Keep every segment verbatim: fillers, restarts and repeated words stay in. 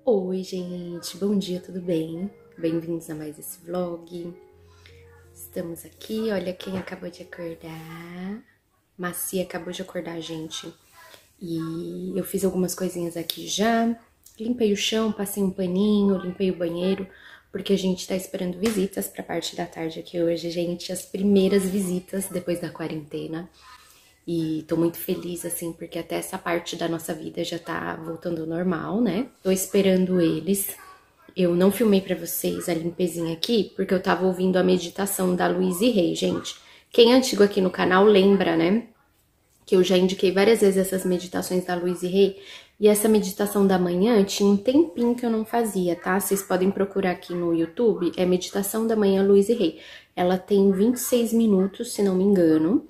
Oi, gente, bom dia, tudo bem? Bem-vindos a mais esse vlog. Estamos aqui, olha quem acabou de acordar. Macia acabou de acordar, gente. E eu fiz algumas coisinhas aqui já. Limpei o chão, passei um paninho, limpei o banheiro, porque a gente tá esperando visitas pra parte da tarde aqui hoje, gente. As primeiras visitas depois da quarentena. E tô muito feliz, assim, porque até essa parte da nossa vida já tá voltando ao normal, né? Tô esperando eles. Eu não filmei pra vocês a limpezinha aqui, porque eu tava ouvindo a meditação da Louise Hay, gente. Quem é antigo aqui no canal lembra, né? Que eu já indiquei várias vezes essas meditações da Louise Hay. E essa meditação da manhã tinha um tempinho que eu não fazia, tá? Vocês podem procurar aqui no YouTube, é Meditação da Manhã Louise Hay. Ela tem vinte e seis minutos, se não me engano.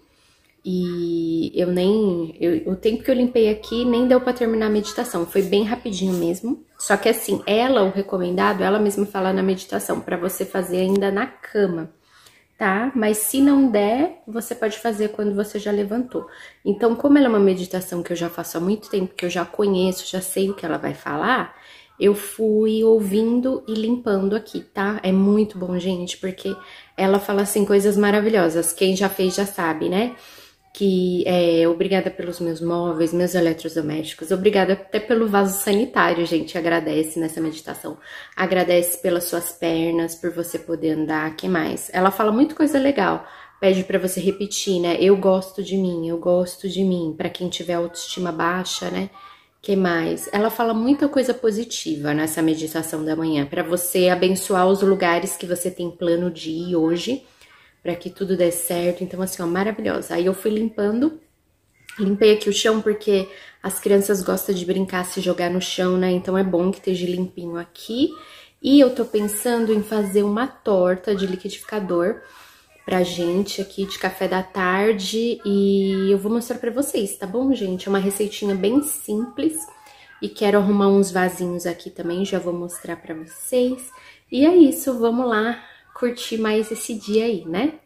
E eu nem... Eu, o tempo que eu limpei aqui nem deu pra terminar a meditação. Foi bem rapidinho mesmo. Só que assim, ela, o recomendado, ela mesma fala na meditação, pra você fazer ainda na cama, tá? Mas se não der, você pode fazer quando você já levantou. Então, como ela é uma meditação que eu já faço há muito tempo, que eu já conheço, já sei o que ela vai falar, eu fui ouvindo e limpando aqui, tá? É muito bom, gente, porque ela fala, assim, coisas maravilhosas. Quem já fez já sabe, né? Que é obrigada pelos meus móveis, meus eletrodomésticos, obrigada até pelo vaso sanitário, gente, agradece nessa meditação. Agradece pelas suas pernas, por você poder andar, que mais? Ela fala muita coisa legal, pede pra você repetir, né? Eu gosto de mim, eu gosto de mim, pra quem tiver autoestima baixa, né? Que mais? Ela fala muita coisa positiva nessa meditação da manhã, pra você abençoar os lugares que você tem plano de ir hoje, pra que tudo dê certo. Então, assim, ó, maravilhosa. Aí eu fui limpando, limpei aqui o chão porque as crianças gostam de brincar, se jogar no chão, né? Então é bom que esteja limpinho aqui. E eu tô pensando em fazer uma torta de liquidificador pra gente aqui de café da tarde. E eu vou mostrar pra vocês, tá bom, gente? É uma receitinha bem simples. E quero arrumar uns vasinhos aqui também, já vou mostrar pra vocês. E é isso, vamos lá curtir mais esse dia aí, né?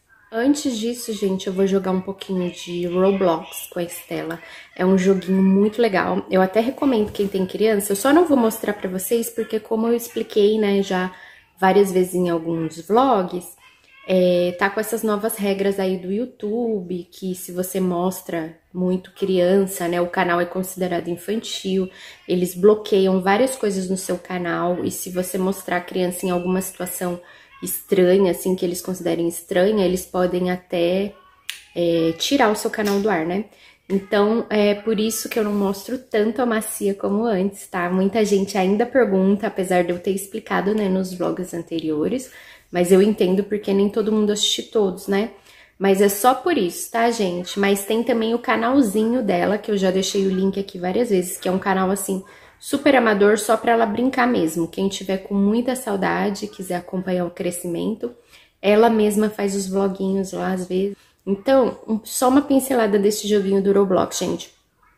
Antes disso, gente, eu vou jogar um pouquinho de Roblox com a Estela. É um joguinho muito legal. Eu até recomendo quem tem criança. Eu só não vou mostrar pra vocês porque, como eu expliquei, né, já várias vezes em alguns vlogs, é, tá com essas novas regras aí do YouTube, que se você mostra muito criança, né, o canal é considerado infantil, eles bloqueiam várias coisas no seu canal, e se você mostrar a criança em alguma situação estranha, assim, que eles considerem estranha, eles podem até é, tirar o seu canal do ar, né? Então, é por isso que eu não mostro tanto a Macia como antes, tá? Muita gente ainda pergunta, apesar de eu ter explicado, né, nos vlogs anteriores, mas eu entendo porque nem todo mundo assiste todos, né? Mas é só por isso, tá, gente? Mas tem também o canalzinho dela, que eu já deixei o link aqui várias vezes, que é um canal, assim, super amador, só pra ela brincar mesmo. Quem tiver com muita saudade, quiser acompanhar o crescimento, ela mesma faz os vloguinhos lá, às vezes. Então, só uma pincelada desse joguinho do Roblox, gente.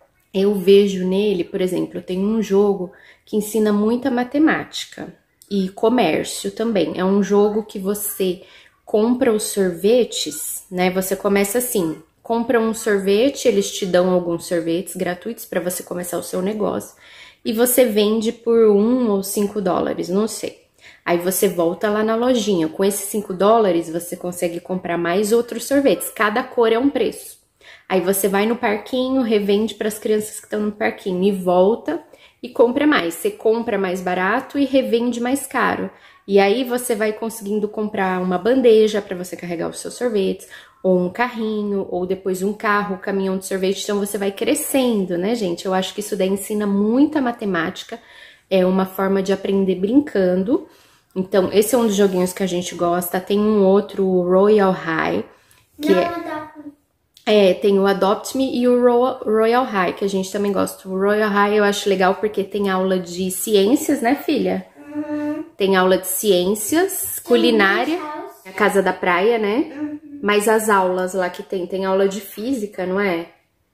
Eu vejo nele, por exemplo, tem um jogo que ensina muita matemática e comércio também. É um jogo que você compra os sorvetes, né? Você começa assim, compra um sorvete, eles te dão alguns sorvetes gratuitos para você começar o seu negócio. E você vende por um ou cinco dólares, não sei. Aí você volta lá na lojinha. Com esses cinco dólares, você consegue comprar mais outros sorvetes. Cada cor é um preço. Aí você vai no parquinho, revende para as crianças que estão no parquinho e volta e compra mais. Você compra mais barato e revende mais caro. E aí você vai conseguindo comprar uma bandeja para você carregar os seus sorvetes, ou um carrinho, ou depois um carro, caminhão de sorvete. Então você vai crescendo, né, gente? Eu acho que isso daí ensina muita matemática, é uma forma de aprender brincando. Então, esse é um dos joguinhos que a gente gosta. Tem um outro, o Royal High, que Não, é... Adopt Me. É, tem o Adopt Me e o Royal High, que a gente também gosta. O Royal High eu acho legal porque tem aula de ciências, né, filha? Uhum. Tem aula de ciências, culinária, a casa da praia, né? Uhum. Mas as aulas lá que tem, tem aula de física, não é?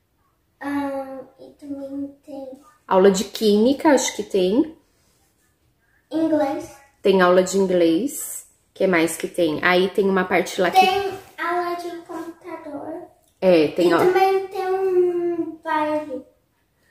Ah, e também tem Aula de química, acho que tem. inglês. Tem aula de inglês. O que mais que tem? Aí tem uma parte lá que... Tem aula de computador. É, tem E aula... também tem um baile.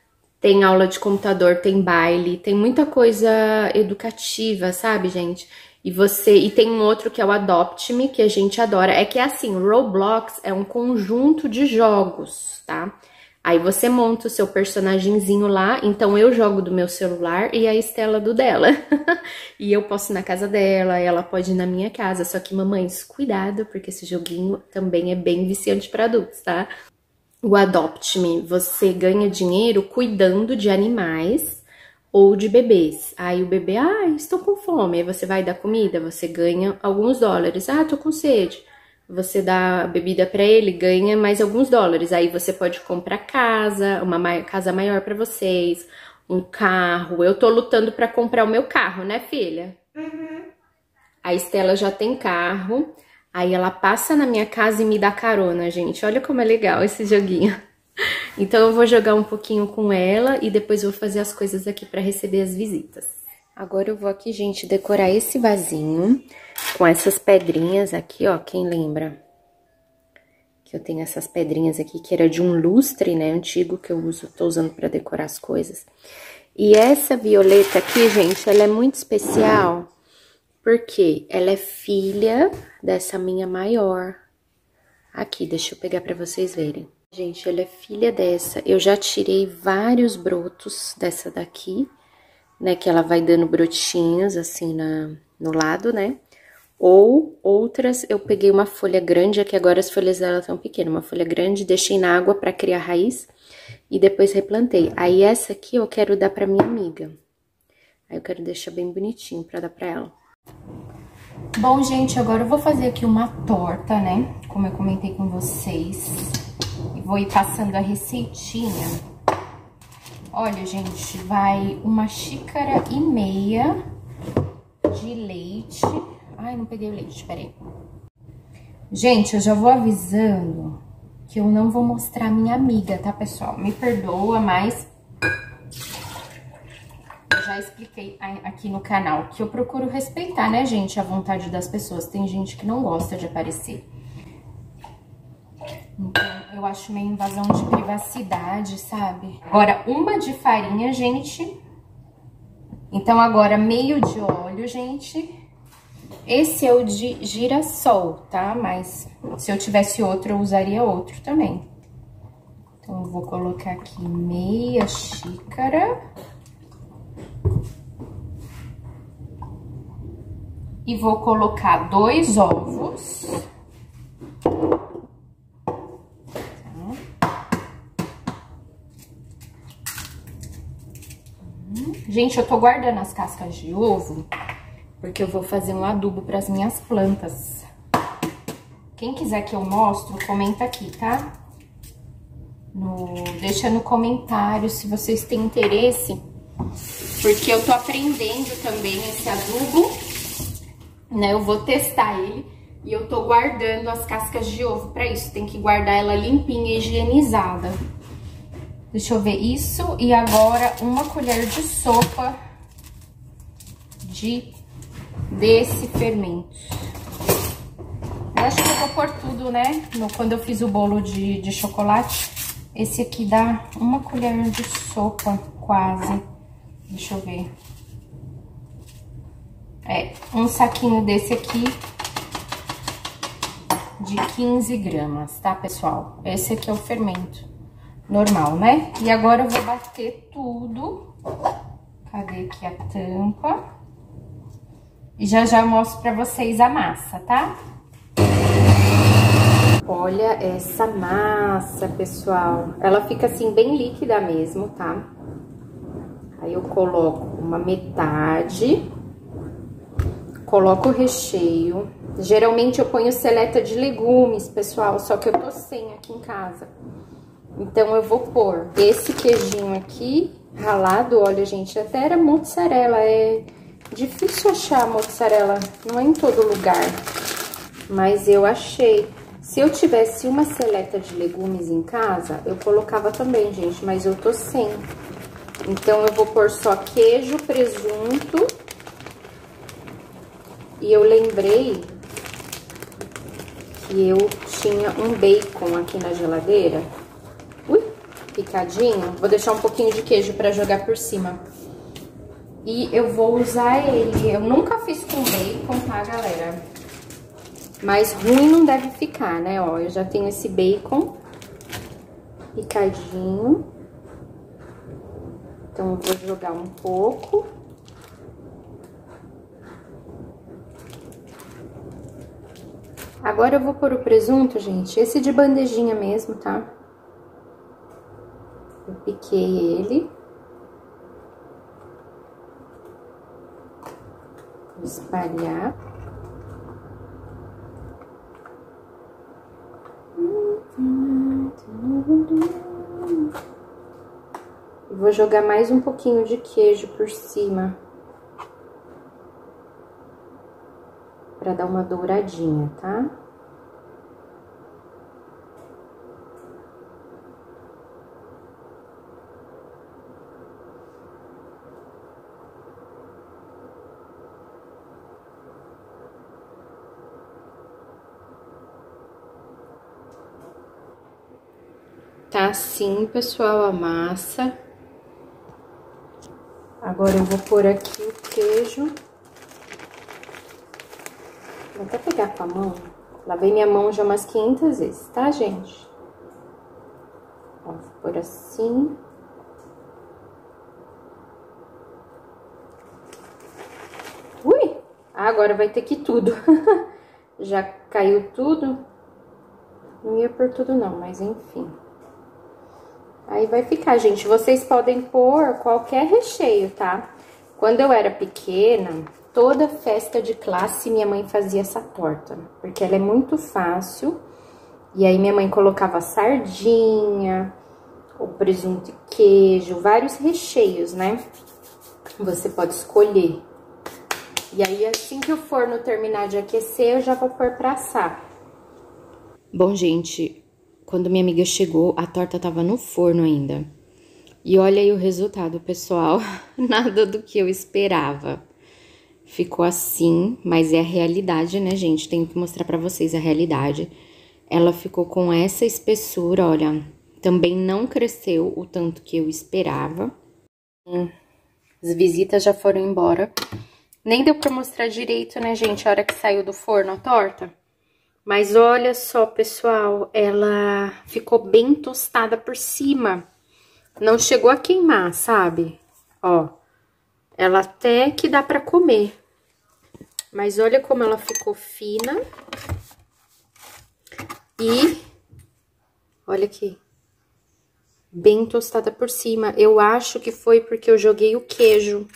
Tem aula de computador, tem baile, tem muita coisa educativa, sabe, gente? E você e tem um outro que é o Adopt Me, que a gente adora. É que é assim, o Roblox é um conjunto de jogos, tá? Aí você monta o seu personagemzinho lá, então eu jogo do meu celular e a Estela do dela. E eu posso ir na casa dela, ela pode ir na minha casa. Só que, mamães, cuidado, porque esse joguinho também é bem viciante para adultos, tá? O Adopt Me, você ganha dinheiro cuidando de animais ou de bebês. Aí o bebê, ah, estou com fome. Aí você vai dar comida, você ganha alguns dólares. Ah, tô com sede. Você dá a bebida para ele, ganha mais alguns dólares. Aí você pode comprar casa, uma casa maior para vocês, um carro. Eu tô lutando para comprar o meu carro, né, filha? Uhum. A Estela já tem carro. Aí ela passa na minha casa e me dá carona, gente. Olha como é legal esse joguinho. Então eu vou jogar um pouquinho com ela e depois vou fazer as coisas aqui para receber as visitas. Agora eu vou aqui, gente, decorar esse vasinho com essas pedrinhas aqui, ó. Quem lembra? Que eu tenho essas pedrinhas aqui, que era de um lustre, né, antigo, que eu uso, tô usando para decorar as coisas. E essa violeta aqui, gente, ela é muito especial, porque ela é filha dessa minha maior. Aqui, deixa eu pegar para vocês verem. Gente, ela é filha dessa. Eu já tirei vários brotos dessa daqui, né? Que ela vai dando brotinhos assim na, no lado, né? Ou outras, eu peguei uma folha grande, aqui agora as folhas dela estão pequenas. Uma folha grande, deixei na água para criar raiz e depois replantei. Aí essa aqui eu quero dar para minha amiga. Aí eu quero deixar bem bonitinho para dar para ela. Bom, gente, agora eu vou fazer aqui uma torta, né? Como eu comentei com vocês. E vou ir passando a receitinha. Olha, gente, vai uma xícara e meia de leite. Ai, não peguei o leite, peraí. Gente, eu já vou avisando que eu não vou mostrar minha amiga, tá, pessoal? Me perdoa, mas eu já expliquei aqui no canal que eu procuro respeitar, né, gente, a vontade das pessoas. Tem gente que não gosta de aparecer. Então, eu acho meio invasão de privacidade, sabe? Agora, uma de farinha, gente. Então, agora, meio de óleo, gente. Esse é o de girassol, tá? Mas se eu tivesse outro, eu usaria outro também. Então, eu vou colocar aqui meia xícara. E vou colocar dois ovos. Gente, eu tô guardando as cascas de ovo, porque eu vou fazer um adubo para as minhas plantas. Quem quiser que eu mostre, comenta aqui, tá? No, deixa no comentário se vocês têm interesse, porque eu tô aprendendo também esse adubo, né? Eu vou testar ele e eu tô guardando as cascas de ovo para isso. Tem que guardar ela limpinha e higienizada. Deixa eu ver isso. E agora, uma colher de sopa de, desse fermento. Eu acho que eu vou pôr tudo, né? No, quando eu fiz o bolo de, de chocolate, esse aqui dá uma colher de sopa, quase. Deixa eu ver. É, um saquinho desse aqui de quinze gramas, tá, pessoal? Esse aqui é o fermento normal, né? E agora eu vou bater tudo. Cadê aqui a tampa? E já já eu mostro pra vocês a massa, tá? Olha essa massa, pessoal. Ela fica assim bem líquida mesmo, tá? Aí eu coloco uma metade, coloco o recheio. Geralmente eu ponho seleta de legumes, pessoal, só que eu tô sem aqui em casa. Então, eu vou pôr esse queijinho aqui, ralado. Olha, gente, até era mozzarella. É difícil achar mozzarella, não é em todo lugar. Mas eu achei. Se eu tivesse uma seleta de legumes em casa, eu colocava também, gente. Mas eu tô sem. Então, eu vou pôr só queijo, presunto. E eu lembrei que eu tinha um bacon aqui na geladeira. Ui, picadinho. Vou deixar um pouquinho de queijo pra jogar por cima. E eu vou usar ele. Eu nunca fiz com bacon, tá, galera? Mas ruim não deve ficar, né? Ó, eu já tenho esse bacon picadinho. Então, eu vou jogar um pouco. Agora eu vou pôr o presunto, gente. Esse de bandejinha mesmo, tá? Eu piquei ele. Vou espalhar. E vou jogar mais um pouquinho de queijo por cima. Pra dar uma douradinha, tá? Tá assim, pessoal, a massa. Agora eu vou pôr aqui o queijo. Vou até pegar com a mão. Lavei minha mão já umas quinhentas vezes, tá, gente? Ó, vou pôr assim. Ui! Ah, agora vai ter que ir tudo. Já caiu tudo. Não ia por tudo não, mas enfim. Aí vai ficar, gente. Vocês podem pôr qualquer recheio, tá? Quando eu era pequena, toda festa de classe minha mãe fazia essa torta. Porque ela é muito fácil. E aí minha mãe colocava sardinha, o presunto e queijo, vários recheios, né? Você pode escolher. E aí assim que o forno terminar de aquecer, eu já vou pôr pra assar. Bom, gente, quando minha amiga chegou, a torta tava no forno ainda. E olha aí o resultado, pessoal. Nada do que eu esperava. Ficou assim, mas é a realidade, né, gente? Tenho que mostrar pra vocês a realidade. Ela ficou com essa espessura, olha. Também não cresceu o tanto que eu esperava. As visitas já foram embora. Nem deu pra mostrar direito, né, gente, a hora que saiu do forno a torta. Mas olha só, pessoal, ela ficou bem tostada por cima. Não chegou a queimar, sabe? Ó, ela até que dá pra comer. Mas olha como ela ficou fina. E olha aqui. Bem tostada por cima. Eu acho que foi porque eu joguei o queijo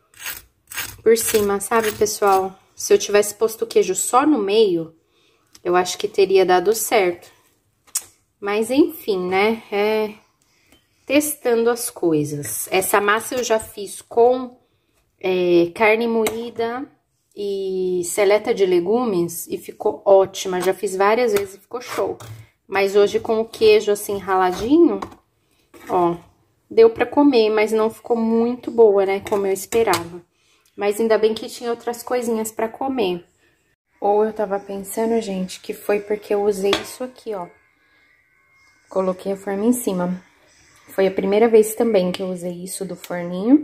por cima, sabe, pessoal? Se eu tivesse posto o queijo só no meio, eu acho que teria dado certo. Mas, enfim, né? É testando as coisas. Essa massa eu já fiz com é, carne moída e seleta de legumes e ficou ótima. Já fiz várias vezes e ficou show. Mas hoje com o queijo assim raladinho, ó, deu pra comer, mas não ficou muito boa, né? Como eu esperava. Mas ainda bem que tinha outras coisinhas pra comer. Ou eu tava pensando, gente, que foi porque eu usei isso aqui, ó. Coloquei a forma em cima. Foi a primeira vez também que eu usei isso do forninho.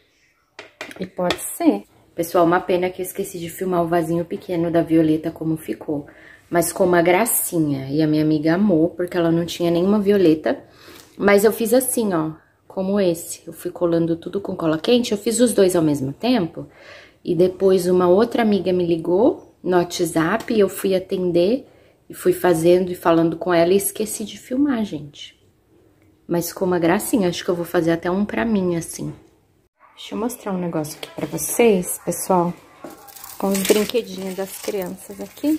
E pode ser. Pessoal, uma pena que eu esqueci de filmar o vasinho pequeno da Violeta como ficou. Mas com uma gracinha. E a minha amiga amou, porque ela não tinha nenhuma violeta. Mas eu fiz assim, ó. Como esse, eu fui colando tudo com cola quente, eu fiz os dois ao mesmo tempo, e depois uma outra amiga me ligou no WhatsApp, e eu fui atender, e fui fazendo e falando com ela, e esqueci de filmar, gente. Mas ficou uma gracinha, acho que eu vou fazer até um pra mim, assim. Deixa eu mostrar um negócio aqui pra vocês, pessoal, com os brinquedinhos das crianças aqui,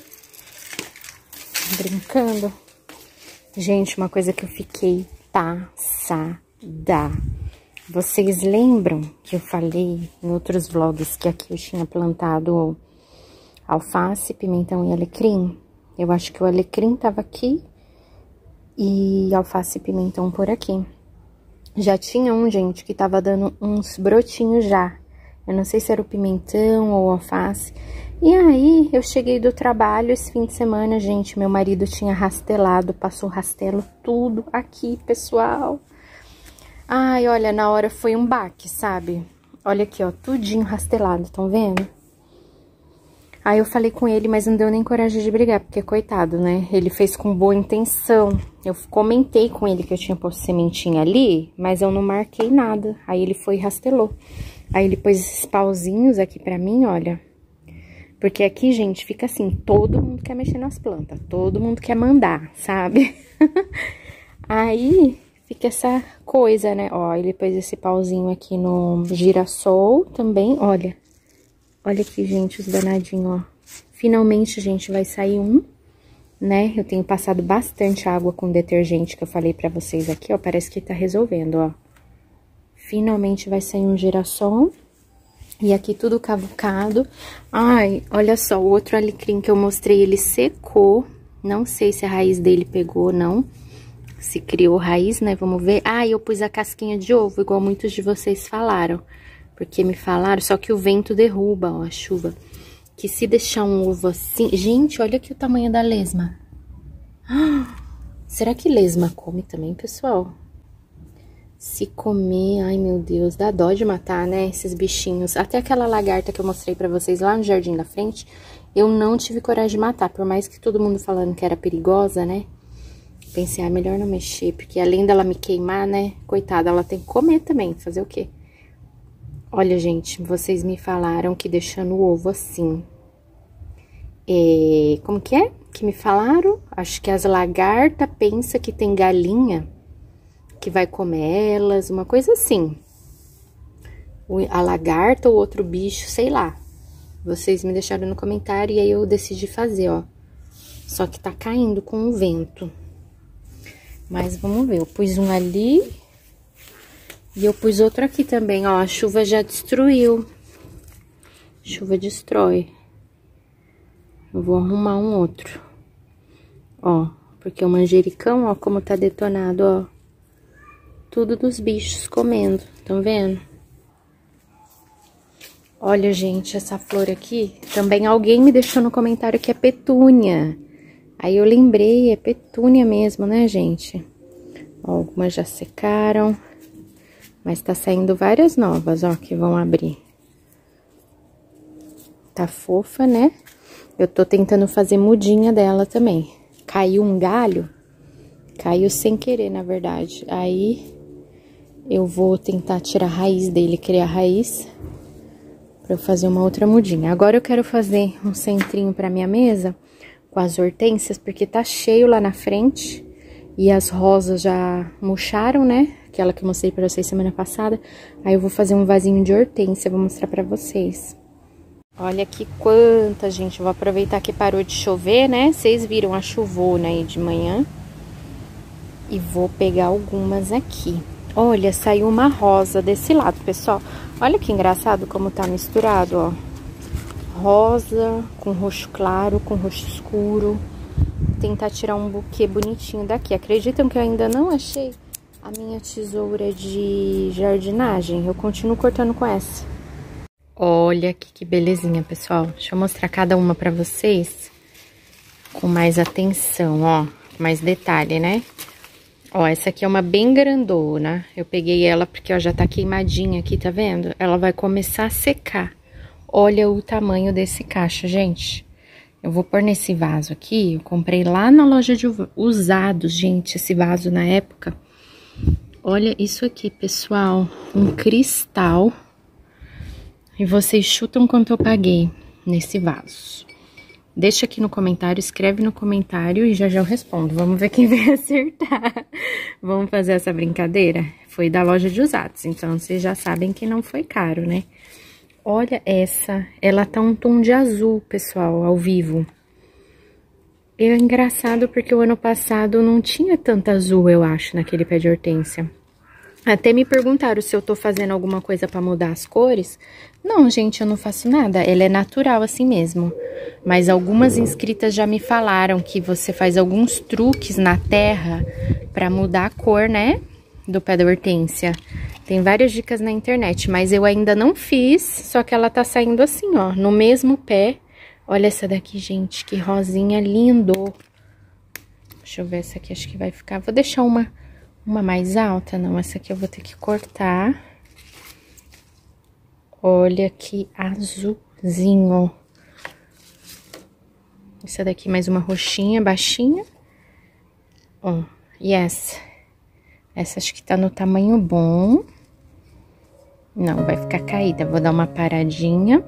brincando. Gente, uma coisa que eu fiquei passada. Dá. Vocês lembram que eu falei em outros vlogs que aqui eu tinha plantado alface, pimentão e alecrim? Eu acho que o alecrim tava aqui e alface e pimentão por aqui. Já tinha um, gente, que tava dando uns brotinhos já. Eu não sei se era o pimentão ou alface. E aí, eu cheguei do trabalho esse fim de semana, gente, meu marido tinha rastelado, passou rastelo tudo aqui, pessoal. Ai, olha, na hora foi um baque, sabe? Olha aqui, ó, tudinho rastelado, estão vendo? Aí eu falei com ele, mas não deu nem coragem de brigar, porque coitado, né? Ele fez com boa intenção. Eu comentei com ele que eu tinha posto sementinha ali, mas eu não marquei nada. Aí ele foi e rastelou. Aí ele pôs esses pauzinhos aqui pra mim, olha. Porque aqui, gente, fica assim, todo mundo quer mexer nas plantas, todo mundo quer mandar, sabe? Aí fica essa coisa, né? Ó, ele pôs esse pauzinho aqui no girassol também, olha. Olha aqui, gente, os danadinhos, ó. Finalmente, gente, vai sair um, né? Eu tenho passado bastante água com detergente que eu falei pra vocês aqui, ó. Parece que tá resolvendo, ó. Finalmente vai sair um girassol. E aqui tudo cavucado. Ai, olha só, o outro alecrim que eu mostrei, ele secou. Não sei se a raiz dele pegou ou não. Se criou raiz, né? Vamos ver. Ah, eu pus a casquinha de ovo, igual muitos de vocês falaram. Porque me falaram, só que o vento derruba, ó, a chuva. Que se deixar um ovo assim... Gente, olha aqui o tamanho da lesma. Ah, será que lesma come também, pessoal? Se comer, ai meu Deus, dá dó de matar, né, esses bichinhos. Até aquela lagarta que eu mostrei pra vocês lá no jardim da frente, eu não tive coragem de matar. Por mais que todo mundo falando que era perigosa, né? Pensei, ah, melhor não mexer, porque além dela me queimar, né, coitada, ela tem que comer também, fazer o quê? Olha, gente, vocês me falaram que deixando o ovo assim, é, como que é? Que me falaram? Acho que as lagartas pensam que tem galinha que vai comer elas, uma coisa assim. A lagarta ou outro bicho, sei lá. Vocês me deixaram no comentário e aí eu decidi fazer, ó. Só que tá caindo com o vento. Mas vamos ver, eu pus um ali... E eu pus outro aqui também, ó, a chuva já destruiu. Chuva destrói. Eu vou arrumar um outro. Ó, porque o manjericão, ó, como tá detonado, ó. Tudo dos bichos comendo, tão vendo? Olha, gente, essa flor aqui, também alguém me deixou no comentário que é petúnia. Aí eu lembrei, é petúnia mesmo, né, gente? Ó, algumas já secaram. Mas tá saindo várias novas, ó, que vão abrir. Tá fofa, né? Eu tô tentando fazer mudinha dela também. Caiu um galho, caiu sem querer, na verdade. Aí, eu vou tentar tirar a raiz dele, criar a raiz, pra eu fazer uma outra mudinha. Agora eu quero fazer um centrinho pra minha mesa, com as hortênsias, porque tá cheio lá na frente. E as rosas já murcharam, né? Aquela que eu mostrei pra vocês semana passada. Aí eu vou fazer um vasinho de hortênsia, vou mostrar pra vocês. Olha que quanta, gente. Eu vou aproveitar que parou de chover, né? Vocês viram a chuvona aí de manhã. E vou pegar algumas aqui. Olha, saiu uma rosa desse lado, pessoal. Olha que engraçado como tá misturado, ó. Rosa com roxo claro, com roxo escuro. Tentar tirar um buquê bonitinho daqui. Acreditam que eu ainda não achei a minha tesoura de jardinagem? Eu continuo cortando com essa. Olha aqui que belezinha, pessoal. Deixa eu mostrar cada uma pra vocês com mais atenção, ó. Mais detalhe, né? Ó, essa aqui é uma bem grandona. Eu peguei ela porque, ó, já tá queimadinha aqui, tá vendo? Ela vai começar a secar. Olha o tamanho desse cacho, gente. Eu vou pôr nesse vaso aqui, eu comprei lá na loja de usados, gente, esse vaso na época. Olha isso aqui, pessoal, um cristal. E vocês chutam quanto eu paguei nesse vaso. Deixa aqui no comentário, escreve no comentário e já já eu respondo. Vamos ver quem vai acertar. Vamos fazer essa brincadeira? Foi da loja de usados, então vocês já sabem que não foi caro, né? Olha essa, ela tá um tom de azul, pessoal, ao vivo. É engraçado porque o ano passado não tinha tanto azul, eu acho, naquele pé de hortênsia. Até me perguntaram se eu tô fazendo alguma coisa pra mudar as cores. Não, gente, eu não faço nada, ela é natural assim mesmo. Mas algumas inscritas já me falaram que você faz alguns truques na terra pra mudar a cor, né, do pé da hortênsia. Tem várias dicas na internet, mas eu ainda não fiz, só que ela tá saindo assim, ó, no mesmo pé. Olha essa daqui, gente, que rosinha lindo. Deixa eu ver essa aqui, acho que vai ficar... Vou deixar uma, Uma mais alta? Não, essa aqui eu vou ter que cortar. Olha que azulzinho. Essa daqui mais uma roxinha, baixinha. Ó, e essa? Essa acho que tá no tamanho bom. Não, vai ficar caída. Vou dar uma paradinha.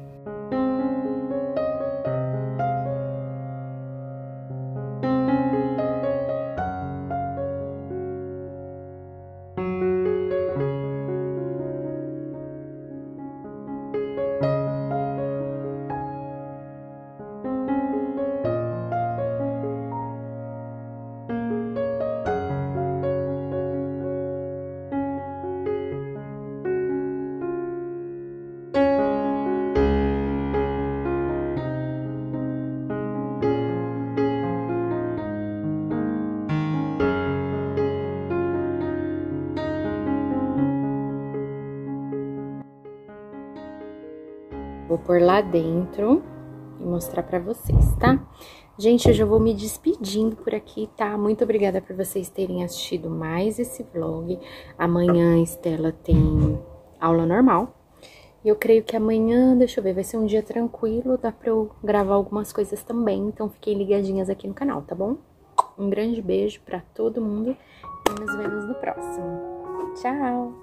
Vou pôr lá dentro e mostrar pra vocês, tá? Gente, eu já vou me despedindo por aqui, tá? Muito obrigada por vocês terem assistido mais esse vlog. Amanhã a Estela tem aula normal. E eu creio que amanhã, deixa eu ver, vai ser um dia tranquilo, dá pra eu gravar algumas coisas também. Então fiquem ligadinhas aqui no canal, tá bom? Um grande beijo pra todo mundo e nos vemos no próximo. Tchau!